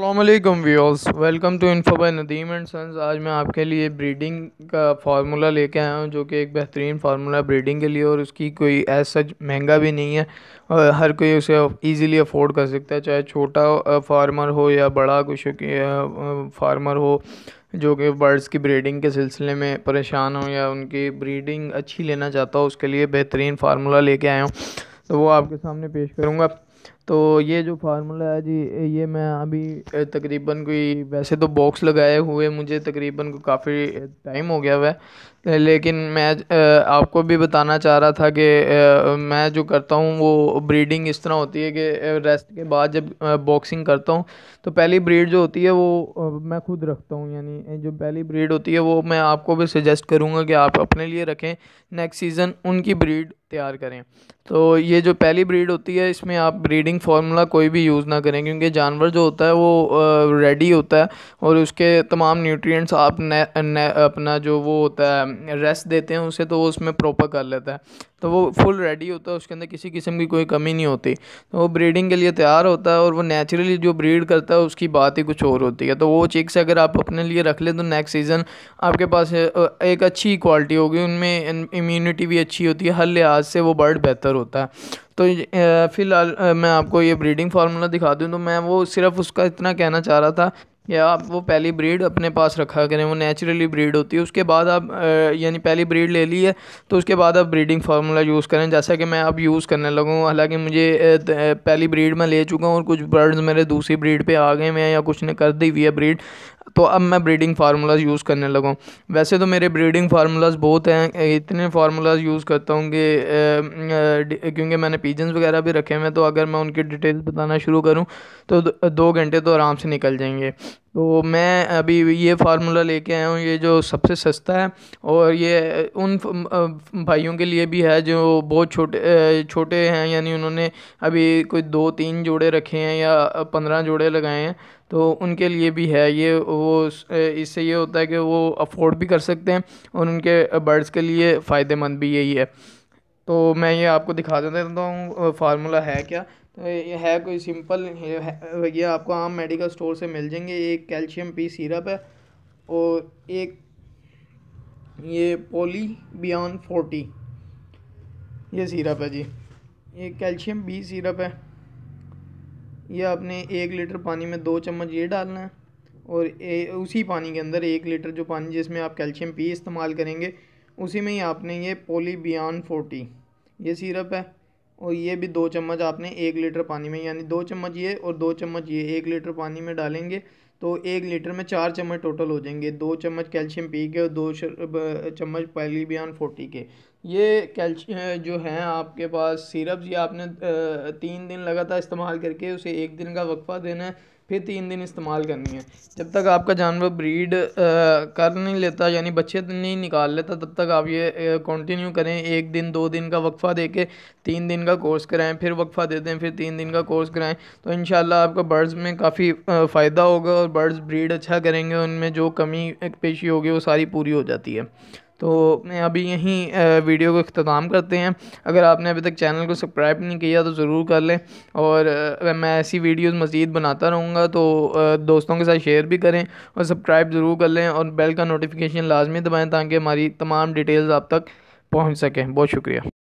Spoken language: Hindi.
अस्सलामुअलैकुम viewers, welcome to info by Nadeem and sons. आज मैं आपके लिए ब्रीडिंग का फार्मूला लेके आया हूँ जो कि एक बेहतरीन फार्मूला ब्रीडिंग के लिए, और उसकी कोई एज सच महंगा भी नहीं है और हर कोई उसे इजीली अफोर्ड कर सकता है, चाहे छोटा फार्मर हो या बड़ा कुछ फार्मर हो जो कि बर्ड्स की ब्रीडिंग के सिलसिले में परेशान हो या उनकी ब्रीडिंग अच्छी लेना चाहता हो। उसके लिए बेहतरीन फार्मूला लेके आया हूँ, तो वो आपके सामने पेश करूँगा। तो ये जो फार्मूला है जी, ये मैं अभी तकरीबन कोई, वैसे तो बॉक्स लगाए हुए मुझे तकरीबन को काफ़ी टाइम हो गया हुआ है, लेकिन मैं आपको भी बताना चाह रहा था कि मैं जो करता हूँ वो ब्रीडिंग इस तरह होती है कि रेस्ट के बाद जब बॉक्सिंग करता हूँ तो पहली ब्रीड जो होती है वो मैं खुद रखता हूँ। यानी जो पहली ब्रीड होती है वो मैं आपको भी सजेस्ट करूँगा कि आप अपने लिए रखें, नेक्स्ट सीज़न उनकी ब्रीड तैयार करें। तो ये जो पहली ब्रीड होती है इसमें आप ब्रीडिंग फार्मूला कोई भी यूज़ ना करें, क्योंकि जानवर जो होता है वो रेडी होता है और उसके तमाम न्यूट्रिएंट्स आप अपना जो वो होता है रेस्ट देते हैं उसे, तो वो उसमें प्रॉपर कर लेता है, तो वो फुल रेडी होता है, उसके अंदर किसी किस्म की कोई कमी नहीं होती, तो वो ब्रीडिंग के लिए तैयार होता है। और वो नेचुरली जो ब्रीड करता है उसकी बात ही कुछ और होती है। तो वो चिक्स अगर आप अपने लिए रख लें तो नेक्स्ट सीज़न आपके पास एक अच्छी क्वालिटी होगी, उनमें इम्यूनिटी भी अच्छी होती है, हर लिहाज से वो बर्ड बेहतर होता है। तो फ़िलहाल मैं आपको ये ब्रीडिंग फार्मूला दिखा दूँ, तो मैं वो सिर्फ उसका इतना कहना चाह रहा था या आप वो पहली ब्रीड अपने पास रखा करें, वो नेचुरली ब्रीड होती है। उसके बाद आप यानी पहली ब्रीड ले ली है तो उसके बाद आप ब्रीडिंग फार्मूला यूज़ करें, जैसा कि मैं अब यूज़ करने लगा हूँ। हालांकि मुझे पहली ब्रीड में ले चुका हूँ और कुछ बर्ड्स मेरे दूसरी ब्रीड पे आ गए हैं या कुछ ने कर दी हुई है ब्रीड, तो अब मैं ब्रीडिंग फार्मूलाज यूज़ करने लगा हूँ। वैसे तो मेरे ब्रीडिंग फार्मूलाज बहुत हैं, इतने फार्मूलाज यूज़ करता हूँ कि क्योंकि मैंने पीजन्स वगैरह भी रखे हुए हैं, तो अगर मैं उनकी डिटेल्स बताना शुरू करूँ तो 2 घंटे तो आराम से निकल जाएंगे। तो मैं अभी ये फार्मूला लेके आया हूँ, ये जो सबसे सस्ता है, और ये उन भाइयों के लिए भी है जो बहुत छोटे हैं, यानी उन्होंने अभी कोई 2-3 जोड़े रखे हैं या 15 जोड़े लगाए हैं, तो उनके लिए भी है ये। वो इससे ये होता है कि वो अफोर्ड भी कर सकते हैं और उनके बर्ड्स के लिए फ़ायदेमंद भी यही है। तो मैं ये आपको दिखा देता हूँ फार्मूला है क्या। तो ये है कोई सिंपल, ये आपको आम मेडिकल स्टोर से मिल जाएंगे। एक कैल्शियम पी सिरप है और एक ये पॉली बियॉन 40 ये सिरप है जी। ये कैल्शियम बी सिरप है, ये आपने 1 लीटर पानी में 2 चम्मच ये डालना है और उसी पानी के अंदर 1 लीटर जो पानी जिसमें आप कैल्शियम पी इस्तेमाल करेंगे उसी में ही आपने ये पॉली बियॉन 40 ये सिरप है, और ये भी 2 चम्मच आपने 1 लीटर पानी में, यानी 2 चम्मच ये और 2 चम्मच ये 1 लीटर पानी में डालेंगे तो 1 लीटर में 4 चम्मच टोटल हो जाएंगे। 2 चम्मच कैल्शियम पी के और 2 चम्मच पॉली बियॉन 40 के। ये कैल्शियम जो हैं आपके पास सिरप, ये आपने 3 दिन लगातार इस्तेमाल करके उसे 1 दिन का वक्फा देना है, फिर 3 दिन इस्तेमाल करनी है। जब तक आपका जानवर ब्रीड कर नहीं लेता, यानी बच्चे नहीं निकाल लेता, तब तक आप ये कंटिन्यू करें। 1 दिन 2 दिन का वक्फा दे के 3 दिन का कोर्स कराएं, फिर वक्फा दे दें, फिर 3 दिन का कोर्स कराएं, तो इंशाल्लाह आपका बर्ड्स में काफ़ी फ़ायदा होगा और बर्ड्स ब्रीड अच्छा करेंगे, उनमें जो कमी पेशी होगी वो सारी पूरी हो जाती है। तो मैं अभी यहीं वीडियो को इख्तिताम करते हैं। अगर आपने अभी तक चैनल को सब्सक्राइब नहीं किया तो ज़रूर कर लें, और मैं ऐसी वीडियोस मज़ीद बनाता रहूँगा, तो दोस्तों के साथ शेयर भी करें और सब्सक्राइब ज़रूर कर लें और बेल का नोटिफिकेशन लाजमी दबाएं ताकि हमारी तमाम डिटेल्स आप तक पहुँच सकें। बहुत शुक्रिया।